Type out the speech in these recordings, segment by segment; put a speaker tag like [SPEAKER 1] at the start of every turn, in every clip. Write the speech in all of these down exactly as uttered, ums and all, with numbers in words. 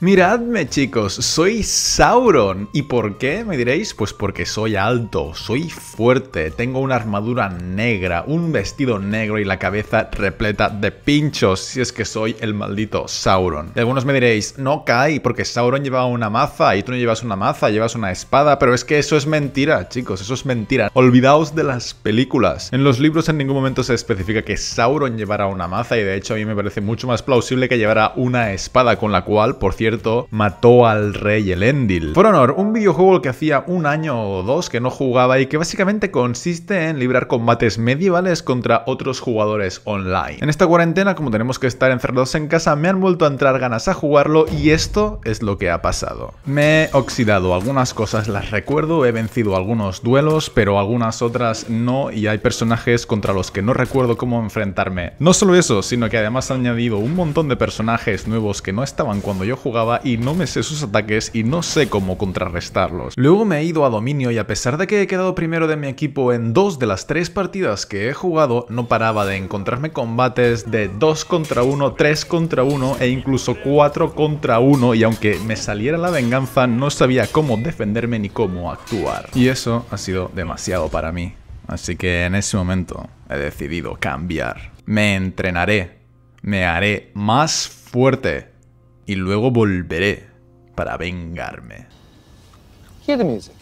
[SPEAKER 1] Miradme, chicos, soy Sauron. ¿Y por qué? Me diréis, pues porque soy alto, soy fuerte, tengo una armadura negra, un vestido negro y la cabeza repleta de pinchos, si es que soy el maldito Sauron. Y algunos me diréis, no Kai, porque Sauron llevaba una maza y tú no llevas una maza, llevas una espada, pero es que eso es mentira, chicos, eso es mentira. Olvidaos de las películas. En los libros en ningún momento se especifica que Sauron llevara una maza y de hecho a mí me parece mucho más plausible que llevara una espada, con la cual, por cierto, mató al rey Elendil. For Honor, un videojuego que hacía un año o dos que no jugaba y que básicamente consiste en librar combates medievales contra otros jugadores online. En esta cuarentena, como tenemos que estar encerrados en casa, me han vuelto a entrar ganas a jugarlo y esto es lo que ha pasado. Me he oxidado, algunas cosas las recuerdo, he vencido algunos duelos, pero algunas otras no, y hay personajes contra los que no recuerdo cómo enfrentarme. No solo eso, sino que además han añadido un montón de personajes nuevos que no estaban cuando yo jugaba y no me sé sus ataques y no sé cómo contrarrestarlos. Luego me he ido a dominio y a pesar de que he quedado primero de mi equipo en dos de las tres partidas que he jugado, no paraba de encontrarme combates de dos contra uno, tres contra uno e incluso cuatro contra uno, y aunque me saliera la venganza no sabía cómo defenderme ni cómo actuar. Y eso ha sido demasiado para mí. Así que en ese momento he decidido cambiar. Me entrenaré, me haré más fuerte y luego volveré para vengarme.
[SPEAKER 2] Hear the music.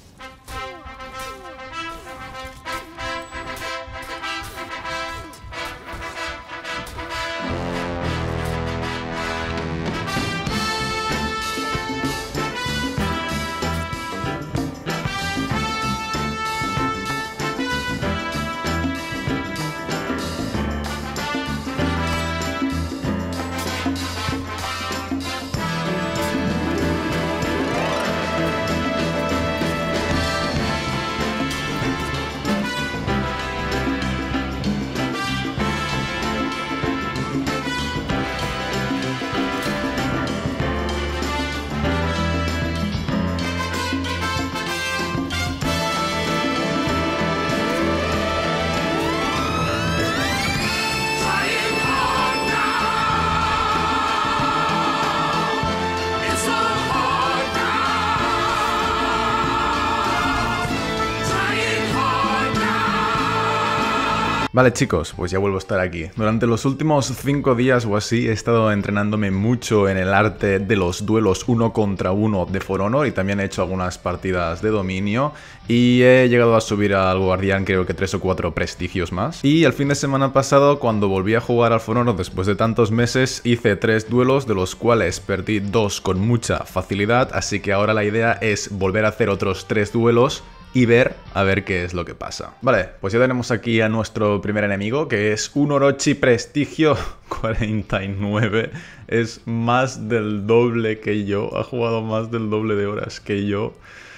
[SPEAKER 1] Vale chicos, pues ya vuelvo a estar aquí. Durante los últimos cinco días o así he estado entrenándome mucho en el arte de los duelos uno contra uno de For Honor y también he hecho algunas partidas de dominio y he llegado a subir al guardián creo que tres o cuatro prestigios más. Y el fin de semana pasado, cuando volví a jugar al For Honor después de tantos meses, hice tres duelos, de los cuales perdí dos con mucha facilidad, así que ahora la idea es volver a hacer otros tres duelos y ver a ver qué es lo que pasa. Vale, pues ya tenemos aquí a nuestro primer enemigo, que es un Orochi Prestigio cuarenta y nueve. Es más del doble que yo, ha jugado más del doble de horas que yo.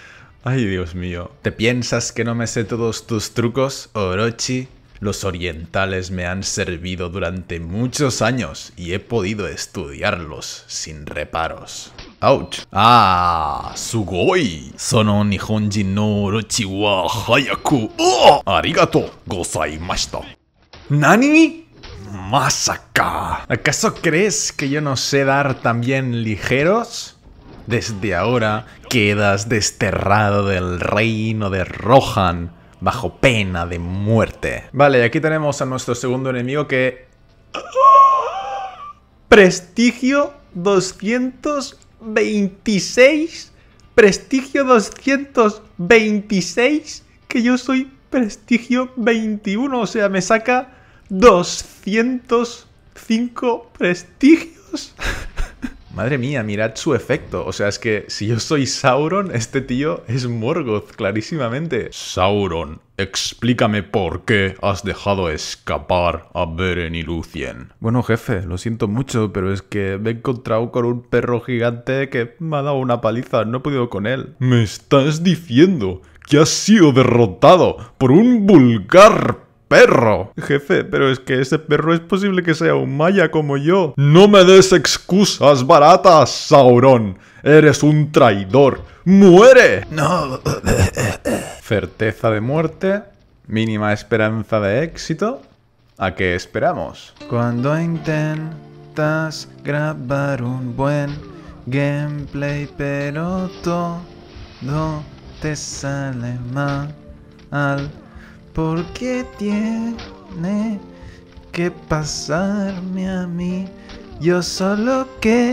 [SPEAKER 1] Ay, Dios mío. ¿Te piensas que no me sé todos tus trucos, Orochi? Los orientales me han servido durante muchos años y he podido estudiarlos sin reparos. ¡Ouch! ¡Ah! ¡Sugoi! Sono Nihonji no Orochi wa hayaku ¡Oh! ¡Arigato gozaimashita! ¿Nani? ¡Masaka! ¿Acaso crees que yo no sé dar también ligeros? Desde ahora quedas desterrado del reino de Rohan bajo pena de muerte. Vale, y aquí tenemos a nuestro segundo enemigo que... Prestigio doscientos veintiséis. Prestigio doscientos veintiséis. Que yo soy prestigio veintiuno. O sea, me saca doscientos cinco prestigios. Madre mía, mirad su efecto. O sea, es que si yo soy Sauron, este tío es Morgoth, clarísimamente. Sauron, explícame por qué has dejado escapar a Beren y Lúthien. Bueno, jefe, lo siento mucho, pero es que me he encontrado con un perro gigante que me ha dado una paliza. No he podido con él. ¿Me estás diciendo que has sido derrotado por un vulgar perro? Jefe, pero es que ese perro es posible que sea un maya como yo. No me des excusas baratas, Sauron. Eres un traidor. ¡Muere! No. Certeza de muerte. Mínima esperanza de éxito. ¿A qué esperamos? Cuando intentas grabar un buen gameplay, pero todo te sale mal. ¿Por qué tiene que pasarme a mí? Yo solo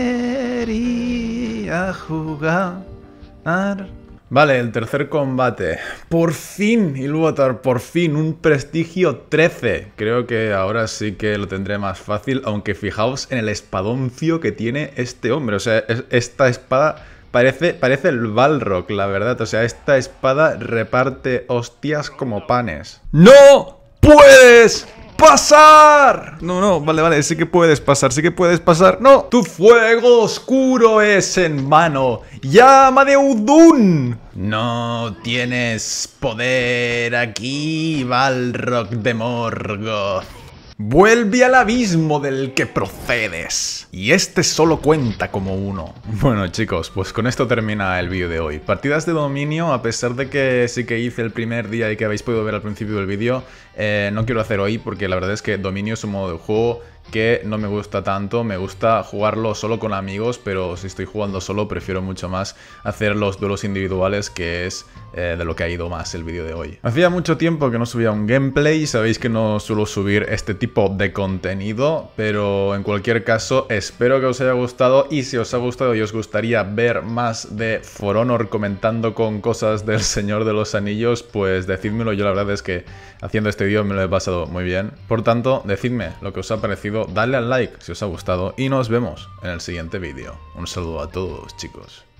[SPEAKER 1] quería jugar. Vale, el tercer combate. Por fin, Ilúvatar, por fin, un prestigio trece. Creo que ahora sí que lo tendré más fácil, aunque fijaos en el espadoncio que tiene este hombre. O sea, es, esta espada parece, parece el Balrog, la verdad. O sea, esta espada reparte hostias como panes. ¡No puedes pasar! No, no, vale, vale, sí que puedes pasar, sí que puedes pasar. ¡No! Tu fuego oscuro es en vano. ¡Llama de Udun! No tienes poder aquí, Balrog de Morgoth. Vuelve al abismo del que procedes. Y este solo cuenta como uno. Bueno, chicos, pues con esto termina el vídeo de hoy. Partidas de dominio, a pesar de que sí que hice el primer día y que habéis podido ver al principio del vídeo, eh, no quiero hacer hoy porque la verdad es que dominio es un modo de juego que no me gusta tanto. Me gusta jugarlo solo con amigos, pero si estoy jugando solo prefiero mucho más hacer los duelos individuales, que es eh, de lo que ha ido más el vídeo de hoy. Hacía mucho tiempo que no subía un gameplay, sabéis que no suelo subir este tipo de contenido, pero en cualquier caso espero que os haya gustado, y si os ha gustado y os gustaría ver más de For Honor comentando con cosas del Señor de los Anillos, pues decídmelo. Yo la verdad es que haciendo este vídeo me lo he pasado muy bien. Por tanto, decidme lo que os ha parecido, dadle al like si os ha gustado y nos vemos en el siguiente vídeo. Un saludo a todos, chicos.